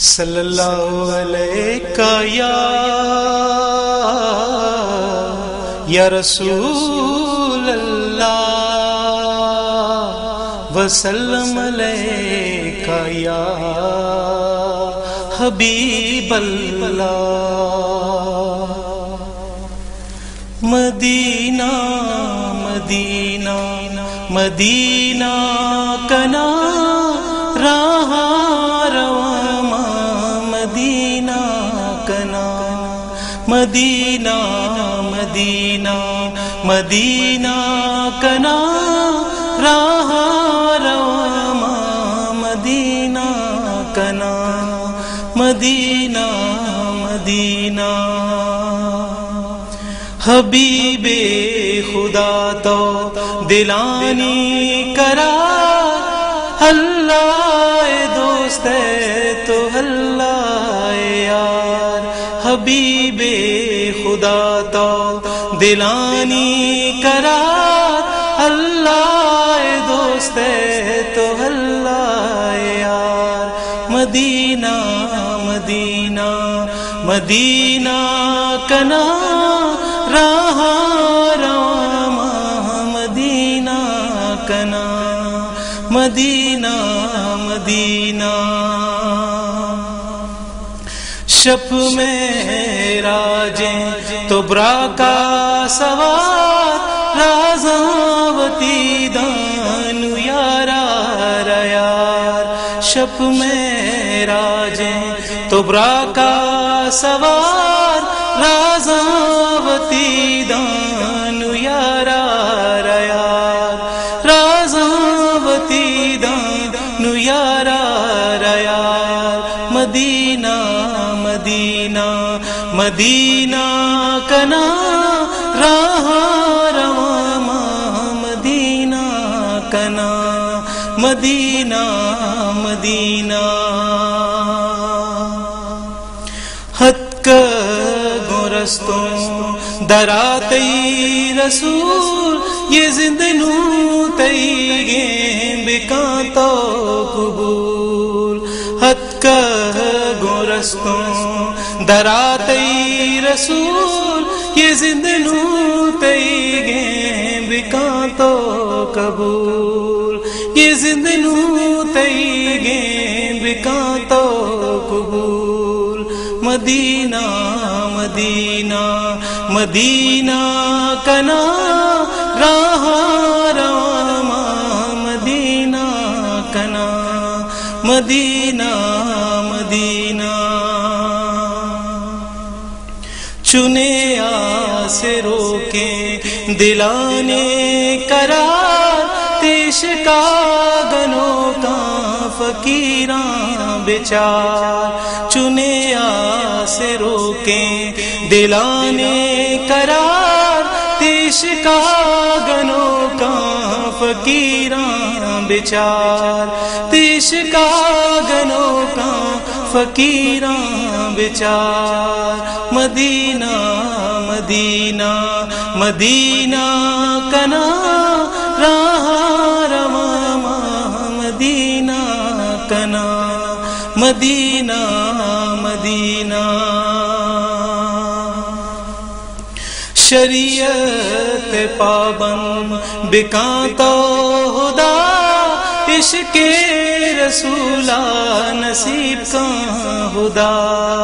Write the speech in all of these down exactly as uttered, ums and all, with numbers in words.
صلی اللہ علیہ یا یا رسول اللہ وسلم علیہ یا حبیب اللہ۔ مدینہ مدینہ مدینہ کنا راہ مدینہ کنا، مدینہ مدینہ مدینہ کنا راہ رواں مدینہ کنا، مدینہ مدینہ۔ حبیب خدا تو دلانی کرا، اللہ دوست ہے تو اللہ یار۔ حبیب خدا تو دلانی کرا، اللہ دوست ہے تو اللہ یار۔ مدینہ مدینہ مدینہ کنا راہ رواں مدینہ کنا، مدینہ مدینہ۔ شب میں راجیں تو برا کا سوار، رازاوتی دانو یارا ریار۔ شب میں راجیں تو برا کا سوار، رازاوتی دانو یارا ریار۔ رازاوتی دانو یارا ریار۔ مدینہ مدینہ مدینہ کنا راہ رواں مدینہ کنا، مدینہ مدینہ۔ حد گورستوں دراتی رسول، یہ زندنو تیگے بکاں تو قبول۔ حد گورستوں دراتی رسول، یہ زندنو تیگے بکاں تو قبول۔ یہ زندنو تیگے بکاں تو قبول۔ مدینہ مدینہ مدینہ کنا راہ رواں مدینہ کنا، مدینہ مدینہ۔ چنے آسے روکے دلانے قرار، تیش کا گنوں کا فقیراں بچار۔ چنے آسے روکے دلانے قرار، تیش کا گنوں کا فقیراں بچار۔ تیش کا گنوں کا فقیراں بچار۔ مدینہ مدینہ مدینہ کنا راہ رواں مدینہ کنا، مدینہ مدینہ۔ شریعت پابند بکاں تو خدا، عشق رسولہ نصیب کا خدا۔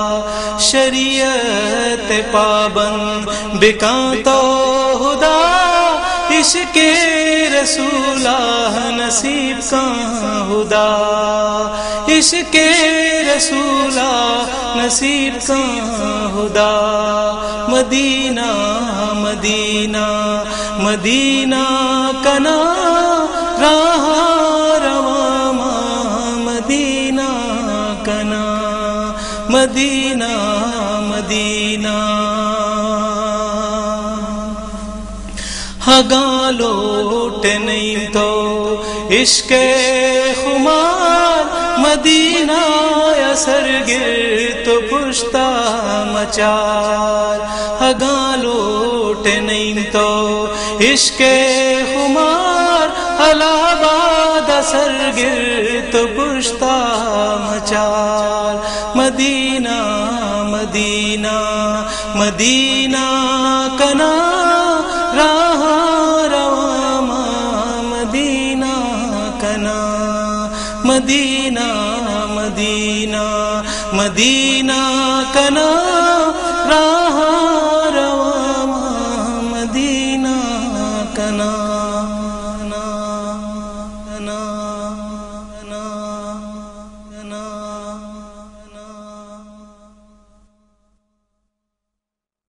شریعت پابند بکاں تو خدا، عشق رسولہ نصیب کا خدا۔ عشق رسولہ نصیب کا خدا۔ مدینہ مدینہ مدینہ کنا راہ رواں مدینہ کنا، مدینہ مدینہ۔ ہگاں لوٹ نہیں تو عشق خمار، مدینہ اثر گر تو پشتا مچار۔ ہگاں لوٹ نہیں تو عشق خمار، الہ آباد اثر گر تو پشتا مچار۔ مدینہ مدینہ مدینہ کنا راہ رواں مدینہ کنا مدینہ مدینہ مدینہ کنا راہ رواں مدینہ کنا.